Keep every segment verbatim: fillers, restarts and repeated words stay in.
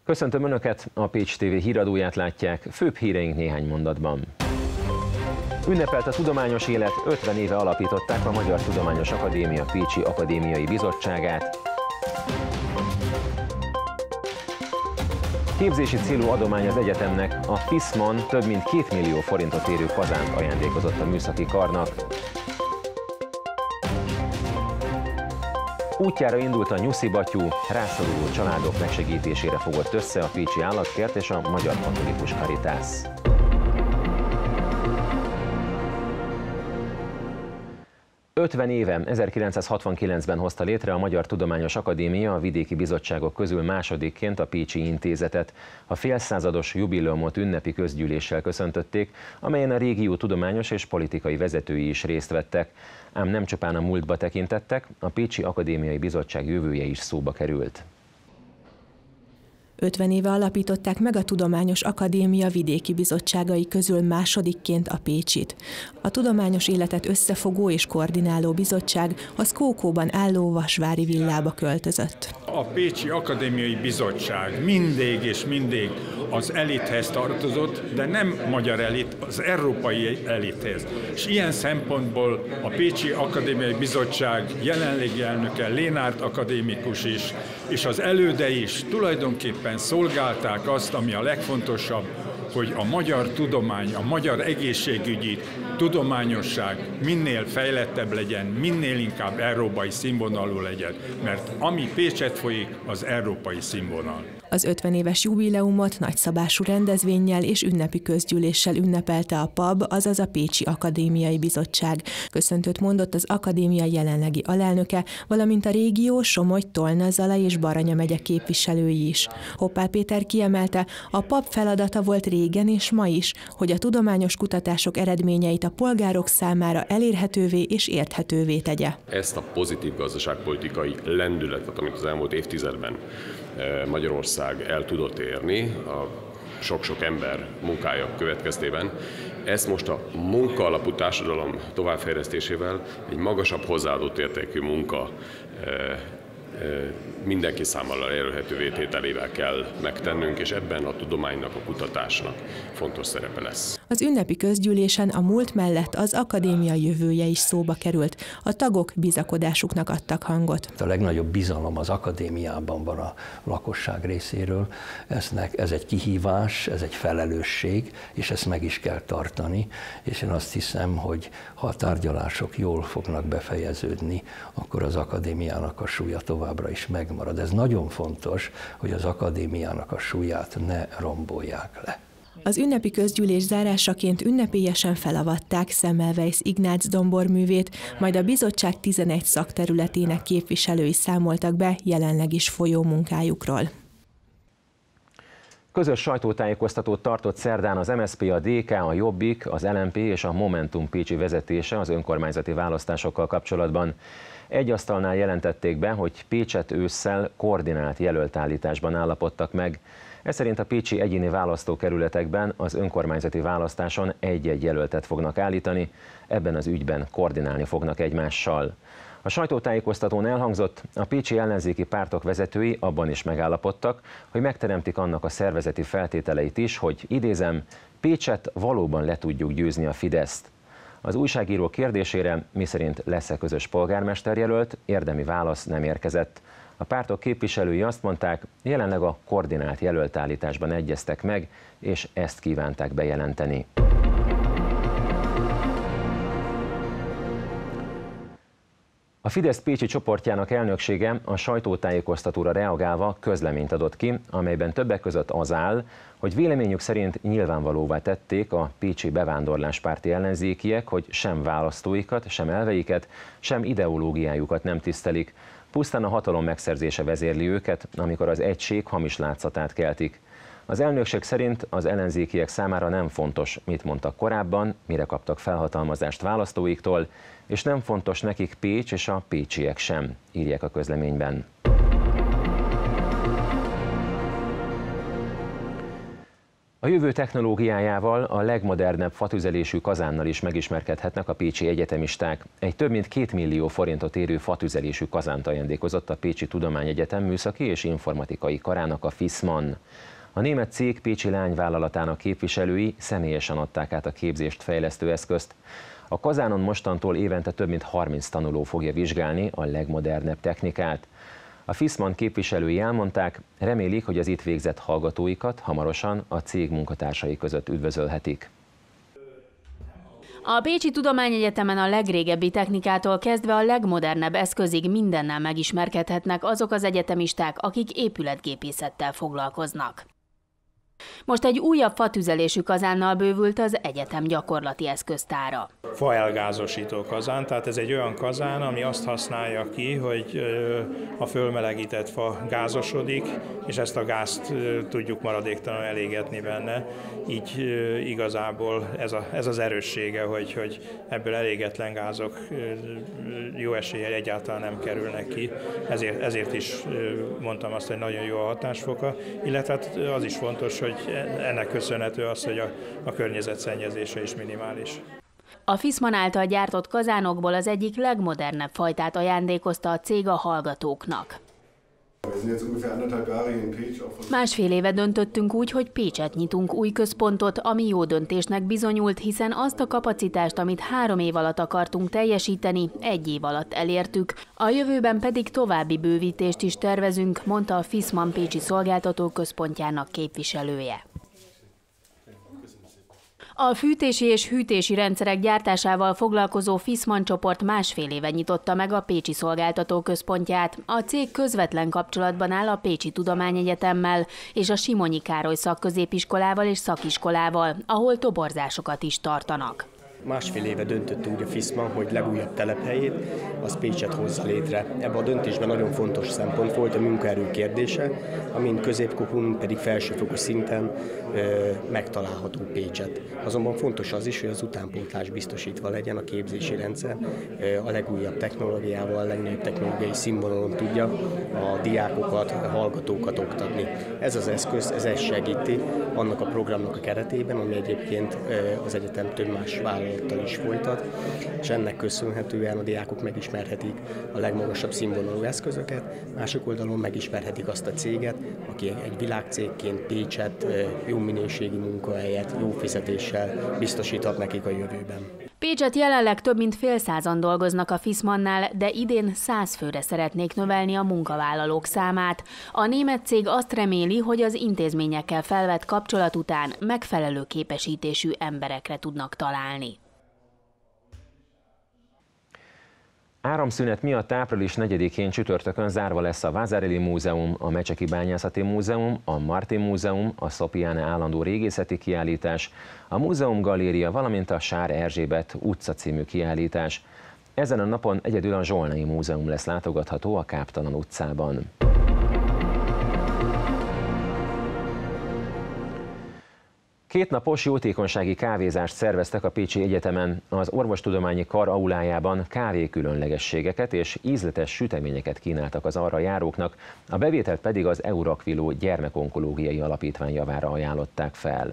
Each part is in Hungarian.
Köszöntöm Önöket, a Pécs té vé híradóját látják, főbb híreink néhány mondatban. Ünnepelt a tudományos élet, ötven éve alapították a Magyar Tudományos Akadémia Pécsi Akadémiai Bizottságát. Képzési célú adomány az egyetemnek, a FISMAN több mint két millió forintot érő kazánt ajándékozott a műszaki karnak. Útjára indult a nyuszibattyú, rászoruló családok megsegítésére fogott össze a Pécsi Állatkert és a Magyar Katolikus Karitász. ötven éve, ezerkilencszázhatvankilencben hozta létre a Magyar Tudományos Akadémia a vidéki bizottságok közül másodikként a Pécsi Intézetet. A félszázados jubileumot ünnepi közgyűléssel köszöntötték, amelyen a régió tudományos és politikai vezetői is részt vettek. Ám nem csupán a múltba tekintettek, a Pécsi Akadémiai Bizottság jövője is szóba került. ötven éve alapították meg a Tudományos Akadémia vidéki bizottságai közül másodikként a Pécsit. A tudományos életet összefogó és koordináló bizottság a Szkókóban álló Vasvári villába költözött. A Pécsi Akadémiai Bizottság mindig és mindig az elithez tartozott, de nem magyar elit, az európai elithez. És ilyen szempontból a Pécsi Akadémiai Bizottság jelenlegi elnöke, Lénárt akadémikus is, és az elődei is tulajdonképpen szolgálták azt, ami a legfontosabb, hogy a magyar tudomány, a magyar egészségügyi tudományosság minél fejlettebb legyen, minél inkább európai színvonalú legyen, mert ami Pécset folyik, az európai színvonal. Az ötven éves jubileumot nagyszabású rendezvénnyel és ünnepi közgyűléssel ünnepelte a pab, azaz a Pécsi Akadémiai Bizottság. Köszöntőt mondott az akadémia jelenlegi alelnöke, valamint a régió, Somogy, Tolna, Zala és Baranya megye képviselői is. Hoppál Péter kiemelte, a pab feladata volt régen és ma is, hogy a tudományos kutatások eredményeit a polgárok számára elérhetővé és érthetővé tegye. Ezt a pozitív gazdaságpolitikai lendületet, amit az elmúlt évtizedben Magyarország el tudott érni, a sok-sok ember munkája következtében, ezt most a munkaalapú társadalom továbbfejlesztésével egy magasabb hozzáadott értékű munka mindenki számára elérhetővé tételével kell megtennünk, és ebben a tudománynak, a kutatásnak fontos szerepe lesz. Az ünnepi közgyűlésen a múlt mellett az akadémia jövője is szóba került. A tagok bizakodásuknak adtak hangot. A legnagyobb bizalom az akadémiában van a lakosság részéről. Eznek, ez egy kihívás, ez egy felelősség, és ezt meg is kell tartani. És én azt hiszem, hogy ha a tárgyalások jól fognak befejeződni, akkor az akadémiának a súlya továbbra is megmarad. Ez nagyon fontos, hogy az akadémiának a súlyát ne rombolják le. Az ünnepi közgyűlés zárásaként ünnepélyesen felavatták Semmelweis Ignác domborművét, majd a bizottság tizenegy szakterületének képviselői számoltak be jelenleg is folyó munkájukról. Közös sajtótájékoztatót tartott szerdán az em es zé pé, a dé ká, a Jobbik, az el em pé és a Momentum pécsi vezetése az önkormányzati választásokkal kapcsolatban. Egy asztalnál jelentették be, hogy Pécset ősszel koordinált jelöltállításban állapodtak meg. Ez szerint a pécsi egyéni választókerületekben az önkormányzati választáson egy-egy jelöltet fognak állítani, ebben az ügyben koordinálni fognak egymással. A sajtótájékoztatón elhangzott, a pécsi ellenzéki pártok vezetői abban is megállapodtak, hogy megteremtik annak a szervezeti feltételeit is, hogy idézem, Pécset valóban le tudjuk győzni a Fideszt. Az újságíró kérdésére, miszerint lesz-e közös polgármesterjelölt, érdemi válasz nem érkezett. A pártok képviselői azt mondták, jelenleg a koordinált jelöltállításban egyeztek meg, és ezt kívánták bejelenteni. A Fidesz pécsi csoportjának elnöksége a sajtótájékoztatóra reagálva közleményt adott ki, amelyben többek között az áll, hogy véleményük szerint nyilvánvalóvá tették a pécsi bevándorláspárti ellenzékiek, hogy sem választóikat, sem elveiket, sem ideológiájukat nem tisztelik. Pusztán a hatalom megszerzése vezérli őket, amikor az egység hamis látszatát keltik. Az elnökség szerint az ellenzékiek számára nem fontos, mit mondtak korábban, mire kaptak felhatalmazást választóiktól, és nem fontos nekik Pécs és a pécsiek sem, írják a közleményben. A jövő technológiájával, a legmodernebb fatüzelésű kazánnal is megismerkedhetnek a pécsi egyetemisták. Egy több mint két millió forintot érő fatüzelésű kazánt ajándékozott a Pécsi Tudományegyetem műszaki és informatikai karának a FISMAN. A német cég pécsi lányvállalatának képviselői személyesen adták át a képzést fejlesztő eszközt. A kazánon mostantól évente több mint harminc tanuló fogja vizsgálni a legmodernebb technikát. A FISMAN képviselői elmondták, remélik, hogy az itt végzett hallgatóikat hamarosan a cég munkatársai között üdvözölhetik. A Pécsi Tudományegyetemen a legrégebbi technikától kezdve a legmodernebb eszközig mindennel megismerkedhetnek azok az egyetemisták, akik épületgépészettel foglalkoznak. Most egy újabb fatüzelésű kazánnal bővült az egyetem gyakorlati eszköztára. Faelgázosító kazán, tehát ez egy olyan kazán, ami azt használja ki, hogy a fölmelegített fa gázosodik, és ezt a gázt tudjuk maradéktalanul elégetni benne. Így igazából ez, a, ez az erőssége, hogy, hogy ebből elégetlen gázok jó eséllyel egyáltalán nem kerülnek ki. Ezért, ezért is mondtam azt, hogy nagyon jó a hatásfoka, illetve az is fontos, hogy ennek köszönhető az, hogy a, a környezet szennyezése is minimális. A FISMAN által gyártott kazánokból az egyik legmodernebb fajtát ajándékozta a cég a hallgatóknak. Másfél éve döntöttünk úgy, hogy Pécset nyitunk új központot, ami jó döntésnek bizonyult, hiszen azt a kapacitást, amit három év alatt akartunk teljesíteni, egy év alatt elértük. A jövőben pedig további bővítést is tervezünk, mondta a FISMAN Pécsi szolgáltatóközpontjának képviselője. A fűtési és hűtési rendszerek gyártásával foglalkozó FISMAN csoport másfél éve nyitotta meg a Pécsi szolgáltatóközpontját. A cég közvetlen kapcsolatban áll a Pécsi Tudományegyetemmel és a Simonyi Károly szakközépiskolával és szakiskolával, ahol toborzásokat is tartanak. Másfél éve döntött úgy a FISMAN, hogy legújabb telephelyét, az Pécset hozza létre. Ebben a döntésben nagyon fontos szempont volt a munkaerő kérdése, amin középfokon pedig felsőfokú szinten ö, megtalálható Pécset. Azonban fontos az is, hogy az utánpótlás biztosítva legyen a képzési rendszer, ö, a legújabb technológiával, a legnagyobb technológiai színvonalon tudja a diákokat, a hallgatókat oktatni. Ez az eszköz, ez ezt segíti annak a programnak a keretében, ami egyébként ö, az egyetem több más vállalattal is folytat, és ennek köszönhetően a diákok megismerhetik a legmagasabb színvonalú eszközöket, másik oldalon megismerhetik azt a céget, aki egy világcégként Pécset, jó minőségi munkahelyet, jó fizetéssel biztosíthat nekik a jövőben. Pécset jelenleg több mint fél százan dolgoznak a FISMANnál, de idén száz főre szeretnék növelni a munkavállalók számát. A német cég azt reméli, hogy az intézményekkel felvett kapcsolat után megfelelő képesítésű emberekre tudnak találni. Áramszünet miatt április negyedikén csütörtökön zárva lesz a Vásárhelyi Múzeum, a Mecseki Bányászati Múzeum, a Martin Múzeum, a Szopiáne állandó régészeti kiállítás, a Múzeum Galéria, valamint a Sár Erzsébet utca című kiállítás. Ezen a napon egyedül a Zsolnai Múzeum lesz látogatható a Káptalan utcában. Kétnapos jótékonysági kávézást szerveztek a Pécsi Egyetemen. Az Orvostudományi Kar aulájában kávé különlegességeket és ízletes süteményeket kínáltak az arra járóknak, a bevételt pedig az Eurakviló Gyermekonkológiai Alapítvány javára ajánlották fel.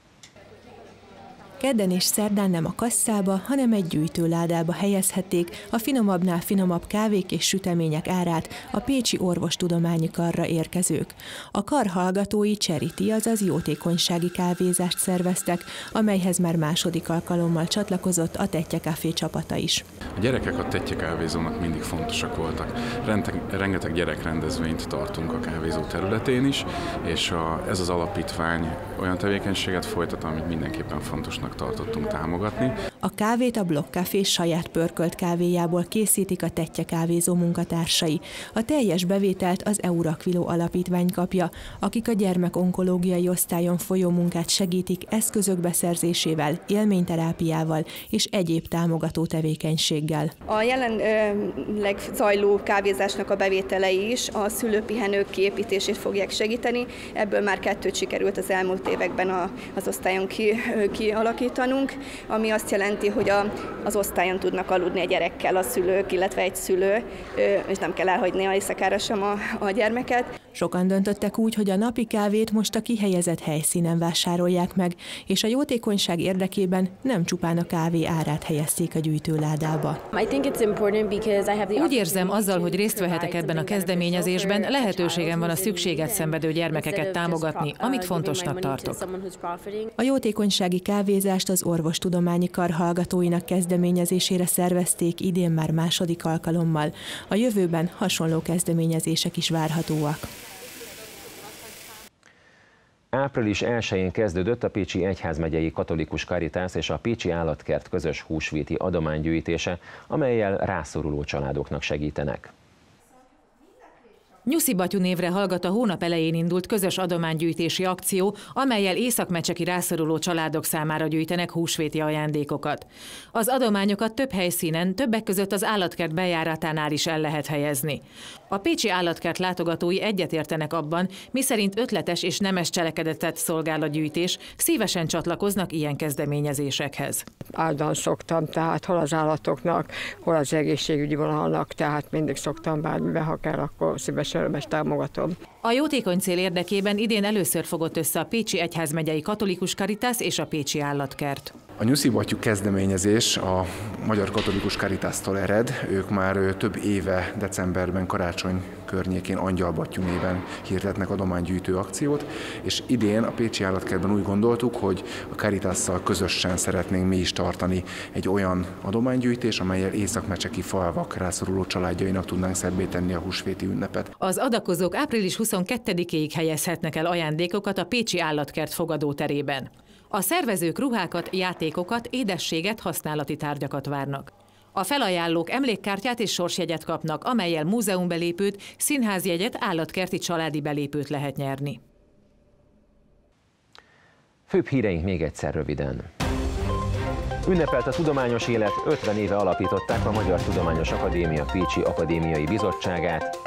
Kedden és szerdán nem a kasszába, hanem egy gyűjtőládába helyezhették a finomabbnál finomabb kávék és sütemények árát a Pécsi Orvostudományi Karra érkezők. A kar hallgatói charity, azaz jótékonysági kávézást szerveztek, amelyhez már második alkalommal csatlakozott a Tettye Café csapata is. A gyerekek a Tettye kávézónak mindig fontosak voltak. Rengeteg gyerekrendezvényt tartunk a kávézó területén is, és a, ez az alapítvány olyan tevékenységet folytat, amit mindenképpen fontosnak tartottunk támogatni. A kávét a Blokk Café saját pörkölt kávéjából készítik a Tettye kávézó munkatársai. A teljes bevételt az Eurakviló Alapítvány kapja, akik a gyermekonkológiai osztályon folyó munkát segítik eszközök beszerzésével, élményterápiával és egyéb támogató tevékenységgel. A jelenleg zajló kávézásnak a bevételei is a szülőpihenők kiépítését fogják segíteni. Ebből már kettőt sikerült az elmúlt években az osztályon ki, kialakítanunk, ami azt jelenti, jelenti, hogy a, az osztályon tudnak aludni a gyerekkel a szülők, illetve egy szülő, és nem kell elhagyni a éjszakára sem a, a gyermeket. Sokan döntöttek úgy, hogy a napi kávét most a kihelyezett helyszínen vásárolják meg, és a jótékonyság érdekében nem csupán a kávé árát helyezték a gyűjtőládába. Úgy érzem, azzal, hogy részt vehetek ebben a kezdeményezésben, lehetőségem van a szükséget szenvedő gyermekeket támogatni, amit fontosnak tartok. A jótékonysági kávézást az orvostudományi kar hallgatóinak kezdeményezésére szervezték idén már második alkalommal. A jövőben hasonló kezdeményezések is várhatóak. április elsején kezdődött a Pécsi Egyházmegyei Katolikus Karitász és a Pécsi Állatkert közös húsvéti adománygyűjtése, amellyel rászoruló családoknak segítenek. Nyuszi Batyú névre hallgat a hónap elején indult közös adománygyűjtési akció, amellyel északmecseki rászoruló családok számára gyűjtenek húsvéti ajándékokat. Az adományokat több helyszínen, többek között az állatkert bejáratánál is el lehet helyezni. A pécsi állatkert látogatói egyetértenek abban, miszerint ötletes és nemes cselekedetet szolgál a gyűjtés, szívesen csatlakoznak ilyen kezdeményezésekhez. Áldan szoktam, tehát hol az állatoknak, hol az egészségügyi vonalnak, tehát mindig szoktam bármiben, ha kell, akkor szívesen örömes támogatom. A jótékony cél érdekében idén először fogott össze a Pécsi Egyházmegyei Katolikus Karitász és a Pécsi Állatkert. A Nyuszi Batyú kezdeményezés a Magyar Katolikus Karitásztól ered. Ők már több éve decemberben, karácsony környékén Angyal Batyú néven hirdetnek adománygyűjtő akciót, és idén a Pécsi Állatkertben úgy gondoltuk, hogy a Karitásszal közösen szeretnénk mi is tartani egy olyan adománygyűjtés, amellyel északmecseki falvak rászoruló családjainak tudnánk szebbé tenni a húsvéti ünnepet. Az adakozók április huszonkettedikéig helyezhetnek el ajándékokat a Pécsi Állatkert fogadóterében. A szervezők ruhákat, játékokat, édességet, használati tárgyakat várnak. A felajánlók emlékkártyát és sorsjegyet kapnak, amellyel múzeumbelépőt, színházjegyet, állatkerti családi belépőt lehet nyerni. Főbb híreink még egyszer röviden. Ünnepelt a tudományos élet, ötven éve alapították a Magyar Tudományos Akadémia Pécsi Akadémiai Bizottságát.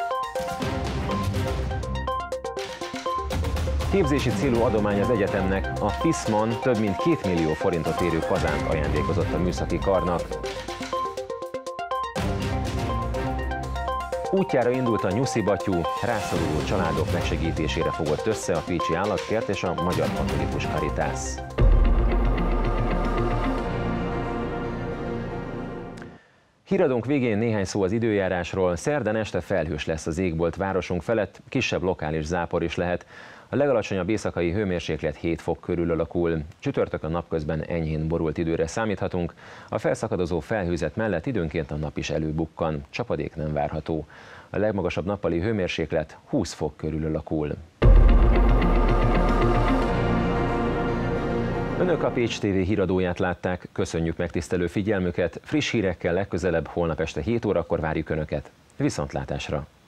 Képzési célú adomány az egyetemnek, a FISMON több mint két millió forintot érő kazánt ajándékozott a műszaki karnak. Útjára indult a Nyuszi Batyú, rászoruló családok megsegítésére fogott össze a Pécsi Állatkert és a Magyar Katolikus Karitász. Híradónk végén néhány szó az időjárásról. Szerdán este felhős lesz az égbolt városunk felett, kisebb lokális zápor is lehet. A legalacsonyabb éjszakai hőmérséklet hét fok körül alakul. Csütörtökön napközben enyhén borult időre számíthatunk. A felszakadozó felhőzet mellett időnként a nap is előbukkan. Csapadék nem várható. A legmagasabb nappali hőmérséklet húsz fok körül alakul. Önök a Pécs té vé híradóját látták, köszönjük megtisztelő figyelmüket, friss hírekkel legközelebb holnap este hét órakor várjuk Önöket. Viszontlátásra!